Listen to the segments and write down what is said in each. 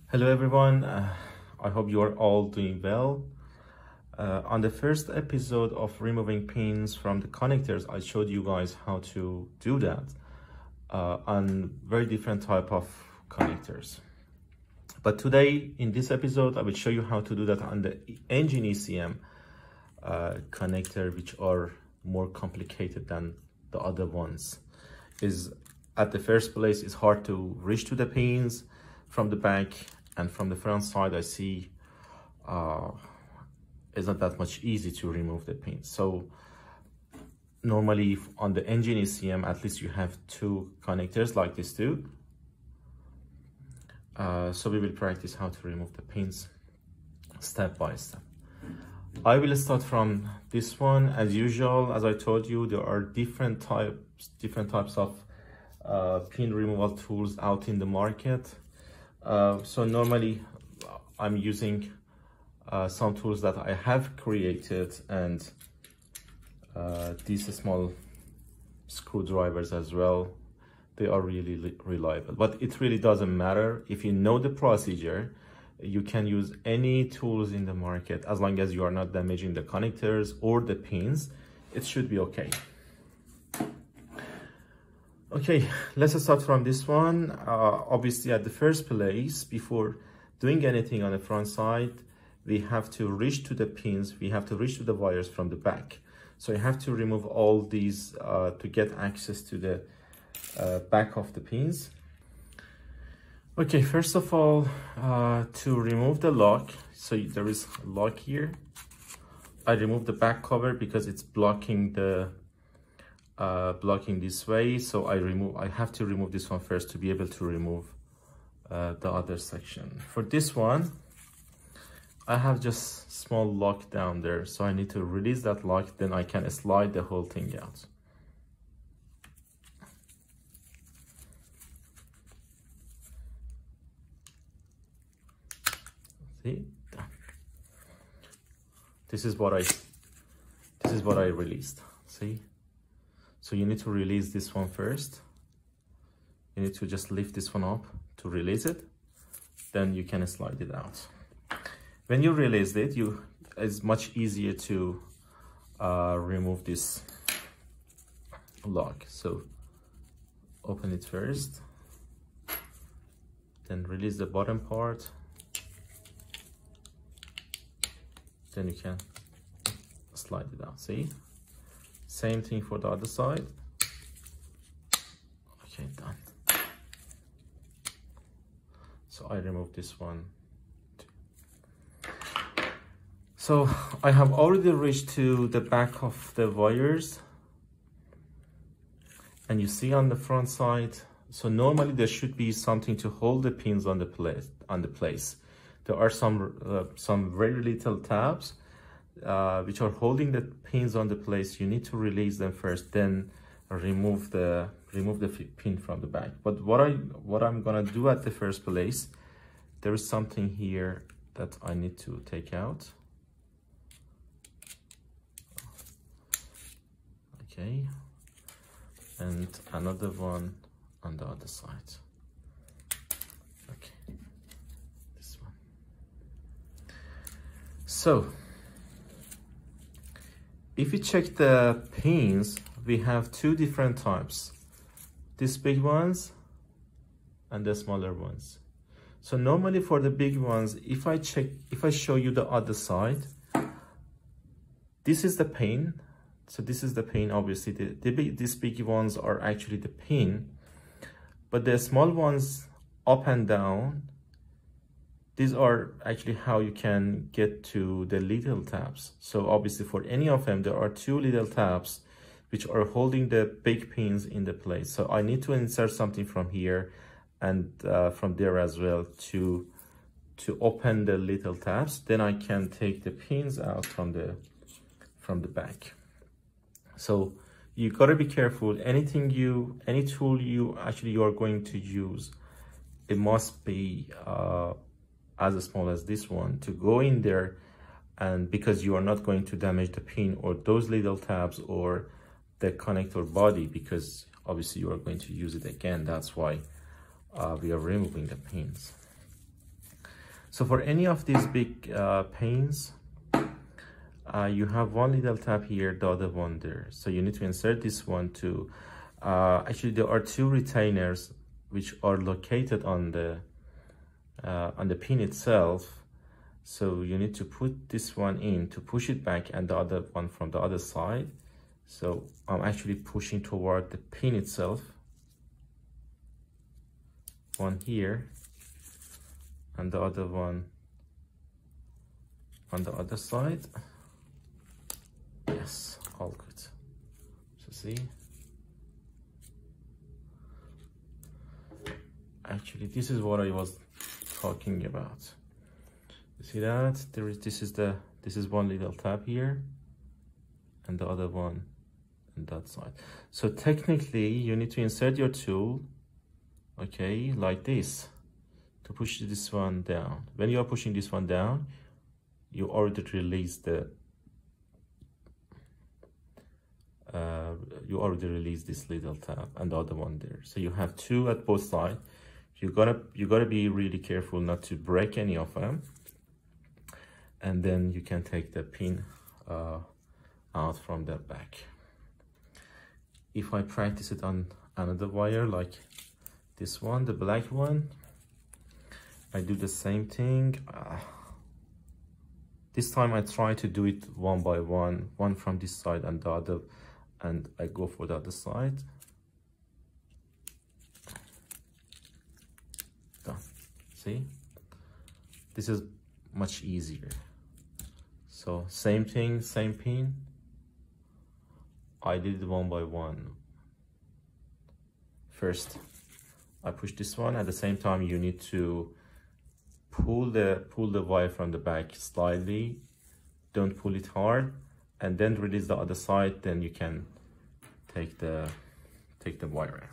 Hello everyone, I hope you are all doing well. On the first episode of removing pins from the connectors, I showed you guys how to do that on very different type of connectors. But today in this episode, I will show you how to do that on the Engine ECM connector, which are more complicated than the other ones. At the first place, it's hard to reach to the pins from the back, and from the front side I see it's not that much easy to remove the pins. So normally on the Engine ECM, at least you have two connectors like this too. So we will practice how to remove the pins step by step. I will start from this one. As usual, as I told you, there are different types of pin removal tools out in the market. So normally I'm using some tools that I have created, and these small screwdrivers as well. They are really reliable, but it really doesn't matter. If you know the procedure, you can use any tools in the market as long as you are not damaging the connectors or the pins. It should be okay. Okay, let's start from this one. Obviously, at the first place, before doing anything on the front side, we have to reach to the pins, we have to reach to the wires from the back. So you have to remove all these to get access to the back of the pins. Okay, first of all, to remove the lock, so there is a lock here. I remove the back cover because it's blocking this way, so I have to remove this one first to be able to remove the other section. For this one, I have just small lock down there, so I need to release that lock, then I can slide the whole thing out. See, done. This is what I released. See. So you need to release this one first. You need to just lift this one up to release it. Then you can slide it out. When you release it, it's much easier to remove this lock. So open it first. Then release the bottom part. Then you can slide it out, see? Same thing for the other side. Okay, done. So I remove this one too. So I have already reached to the back of the wires, and you see on the front side, so normally there should be something to hold the pins on the place. There are some very little tabs which are holding the pins on the place. You need to release them first, then remove the pin from the back. But what I'm gonna do at the first place, there is something here that I need to take out. Okay, and another one on the other side. Okay, this one. So if you check the pins, we have two different types. These big ones and the smaller ones. So normally for the big ones, if I show you the other side, this is the pin. So this is the pin, obviously. These big ones are actually the pin, but the small ones up and down, these are actually how you can get to the little tabs. So obviously for any of them, there are two little tabs which are holding the big pins in the place. So I need to insert something from here and from there as well to open the little tabs. Then I can take the pins out from the back. So you gotta be careful. Any tool you are going to use, it must be as small as this one to go in there, and because you are not going to damage the pin or those little tabs or the connector body, because obviously you are going to use it again. That's why we are removing the pins. So for any of these big pins, you have one little tab here, the other one there. So you need to insert this one to, actually there are two retainers which are located on the pin itself. So you need to put this one in to push it back and the other one from the other side. So I'm actually pushing toward the pin itself. One here and the other one on the other side. Yes, all good. So see, actually this is what I was talking about. You see that there is, this is one little tab here and the other one on that side. So technically you need to insert your tool, okay, like this, to push this one down. When you are pushing this one down, you already release the this little tab and the other one there. So you have two at both sides. You gotta be really careful not to break any of them, and then you can take the pin out from the back. If I practice it on another wire like this one, the black one, I do the same thing. This time I try to do it one by one, one from this side and the other, and I go for the other side. Done. See? This is much easier. So same thing, same pin. I did it one by one. First, I push this one. At the same time, you need to pull the wire from the back slightly. Don't pull it hard, and then release the other side. Then you can take the wire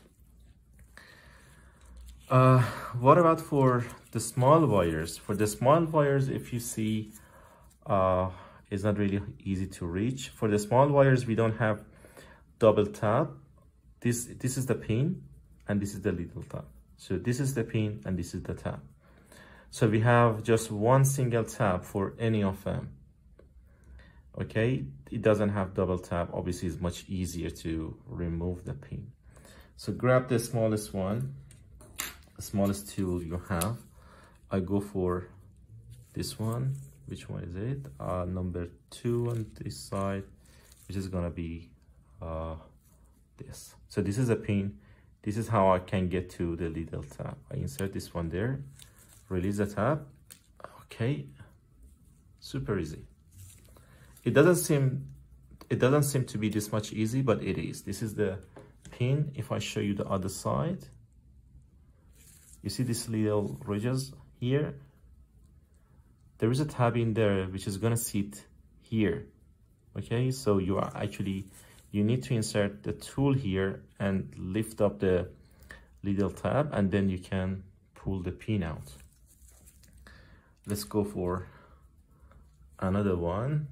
out. What about for the small wires? For the small wires, if you see, it's not really easy to reach. For the small wires, we don't have double tab. This is the pin, and this is the little tab. So this is the pin, and this is the tab. So we have just one single tab for any of them. Okay, it doesn't have double tab. Obviously, it's much easier to remove the pin. So grab the smallest one, the smallest tool you have. I go for this one. Which one is it? Number 2 on this side, which is gonna be this. So this is a pin. This is how I can get to the little tab. I insert this one there, release the tab. Okay, super easy. It doesn't seem to be this much easy, but it is. This is the pin. If I show you the other side, you see these little ridges here. There is a tab in there which is gonna sit here. Okay, so you need to insert the tool here and lift up the little tab, and then you can pull the pin out. Let's go for another one.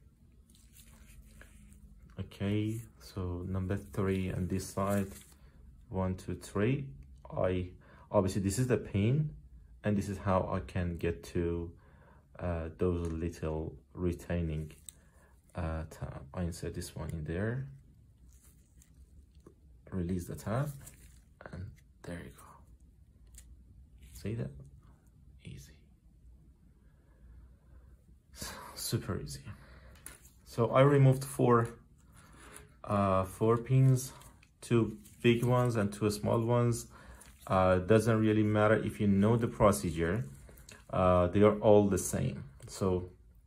Okay, so number 3 on this side, 1, 2, 3. Obviously this is the pin, and this is how I can get to those little retaining tab. I insert this one in there, release the tab, and there you go. See that? Easy. Super easy. So I removed four pins, 2 big ones and 2 small ones. Doesn't really matter if you know the procedure. They are all the same. So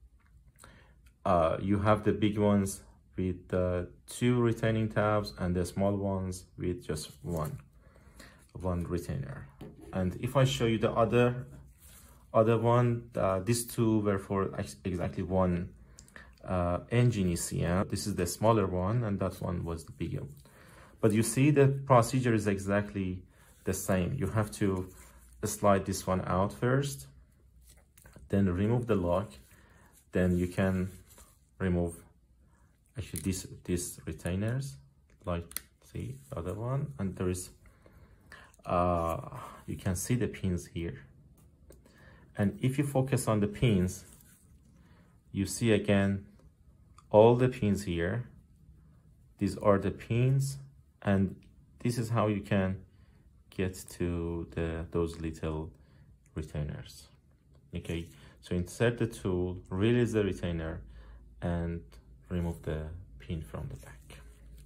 you have the big ones with 2 retaining tabs and the small ones with just one retainer. And if I show you the other one, these 2 were for exactly one Engine ECM. This is the smaller one, and that one was the bigger one. But you see the procedure is exactly the same. You have to slide this one out first, then remove the lock, then you can remove actually these retainers, like see the other one, and there is you can see the pins here, And if you focus on the pins, you see again all the pins here. These are the pins, and this is how you can get to those little retainers. Okay, so insert the tool, release the retainer, and remove the pin from the back.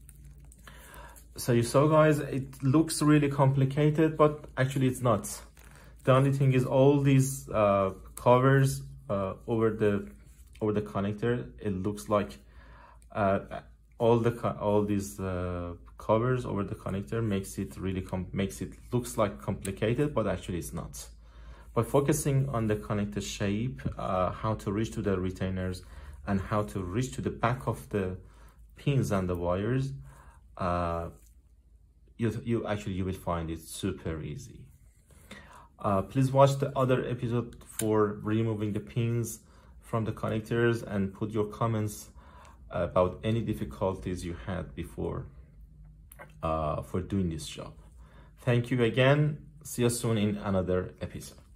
So you saw, guys, it looks really complicated, but actually it's not. The only thing is all these covers over the connector. It looks like all these covers over the connector makes it looks like complicated, but actually it's not. By focusing on the connector shape, how to reach to the retainers, and how to reach to the back of the pins and the wires, you will find it super easy. Please watch the other episode for removing the pins from the connectors, and put your comments about any difficulties you had before for doing this job. Thank you again. See you soon in another episode.